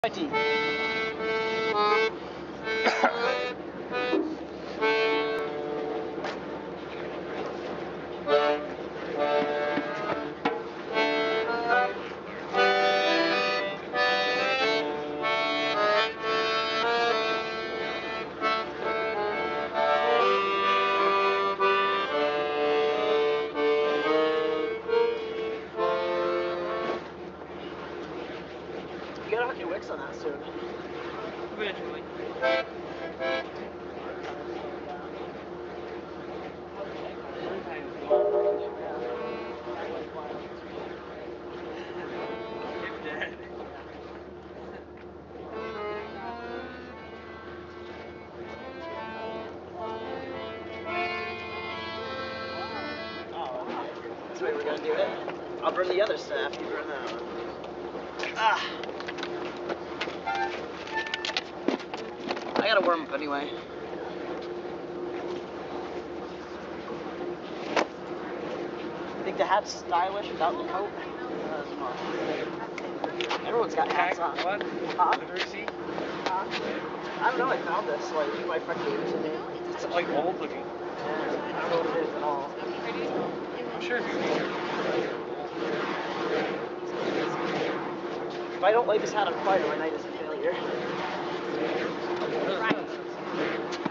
My team. You gotta hook your wicks on that soon. Eventually. That's the way we're gonna do it. I'll burn the other staff, you burn that one. Ah! I gotta warm up anyway. I think the hat's stylish without the coat. Everyone's got hats on. What? Huh? The receipt? I don't know, I found this, like, my friend gave it to me. It's like old looking. I don't know what it is at all. I'm sure if you If I don't light this hat on fire, my night is a failure.